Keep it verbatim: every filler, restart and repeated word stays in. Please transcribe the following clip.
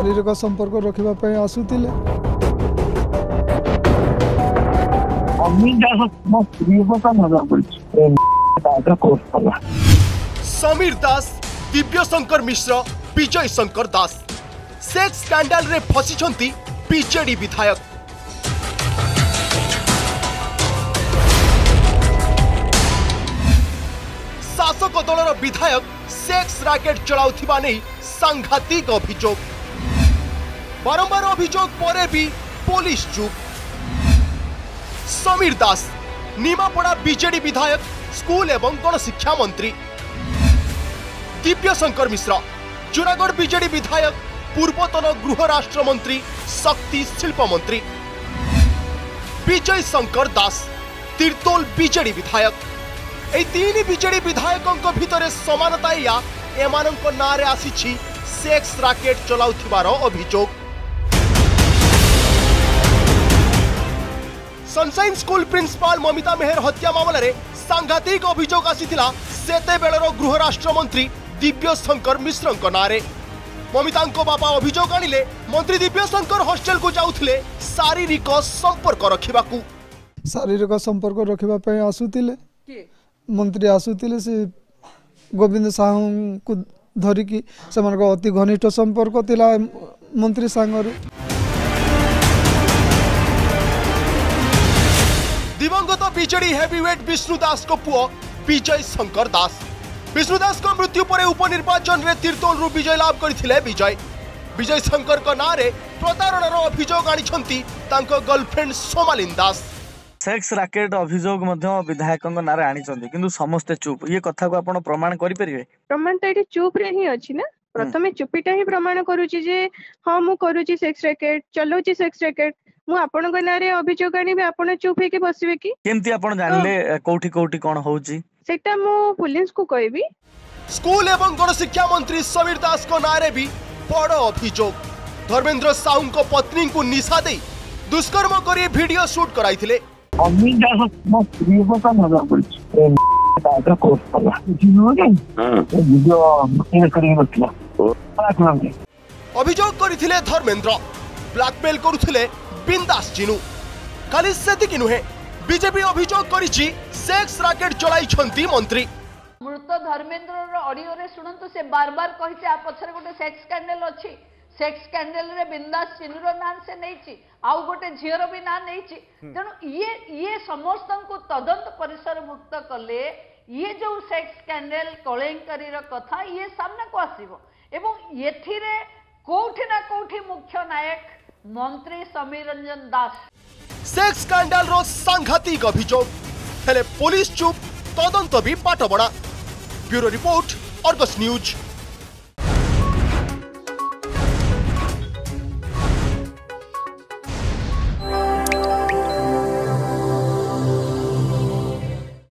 शारीरिक संपर्क रखा आसुतिले समीर दास, दिव्य शंकर मिश्र, विजय शंकर दास सेक्स स्कैंडल रे फसिछंती बीजेडी विधायक। शासक दलर विधायक सेक्स रैकेट चलाउथिबा नै सांघातिक अभियोग। बारंबार अभियोग परे भी पुलिस चुप। समीर दास निमापड़ा बीजेडी विधायक, स्कूल एवं गणशिक्षा मंत्री। दिव्य शंकर मिश्र जुनागढ़ बीजेडी विधायक, पूर्वतन गृह राष्ट्र मंत्री, शक्ति शिल्प मंत्री। विजय शंकर दास तीर्तोल बीजेडी विधायक। ए तीन बीजेडी विधायकों भितर समानता या एमानंक नारे आसीछि सेक्स रैकेट चलाउथिबार अभियोग। Sunshine school principal Mamita Meher हत्या मामला रे सांघातिक अभियोग आसीथिला सेते बेलर गृह राष्ट्र मंत्री दिव्य शंकर मिश्रंक नारे। ममितांको बापा अभियोग आनिले मंत्री दिव्य शंकर हॉस्टल को जाउथिले शारीरिक संपर्क रखिबाकू। शारीरिक संपर्क रखा आसुतिले मंत्री आसुतिले से गोविंद साहू को धरिकी से अति घनिष्ठ संपर्क थिला मंत्री सांगरे। दिवंगत बीजेडी हेवीवेट विष्णुदास को पुओ विजय शंकर दास। विष्णुदास को मृत्यु पर उपनिर्वाचन रे तीर्तोल रु विजय लाभ करथिले विजय। विजय शंकर को नारे प्रतारणर अभियोग आनिछंती तांको girlfriend Somalin Das. Sex racket अभियोग मध्य विधायक नारे आनिछंती किंतु समस्ते चुप। ये कथा को आपण प्रमाण करि परिबे? प्रमाण तो एठी चुप रे ही अछि ना। प्रथमे चुपीटा ही प्रमाण करूची जे हां मु करूची सेक्स रैकेट चलोची सेक्स रैकेट मु आपण को नारे अभियोग आनी बे आपण चुप हे के बसिबे की केमती आपण जानले कोठी कोठी कोन होउची सेटा मु पुलिस को कहबी। स्कूल एवं गणशिक्षा मंत्री समीर दास को नारे भी बड़ अभियोग। धर्मेंद्र साहू को पत्नी को निशा दे दुष्कर्म करी वीडियो शूट कराइथिले। अभियोग करथिले धर्मेंद्र ब्लैकमेल करुथिले बिंदास चिनू। खाली सेतिकी नुहे बीजेपी अभियोग करिछि सेक्स रैकेट चलाई छंती मंत्री। मृत धर्मेंद्र ऑडियो रे सुनंतु से बार बार कहिछि आ पछरे गोटे सेक्स स्कैंडल अछि। सेक्स स्कैंडल रे बिंदास चिनुर नाम से नैछि आउ गोटे झियर भी ना नैछि। तेणु ये ये समस्त को तदंत परिसर मुक्त कले ये जो सेक्स स्कैंडल कलेंकरी र कथा ये सामने को आसीबो एवं एथिरे कोठी ना कोठी मुख्य नायक मंत्री समीर रंजन दास। सेक्स स्कैंडल रो सांघातिक अभियोग हेले पुलिस चुप, तदंत भी पाठ बड़ा। Bureau report, Argus news.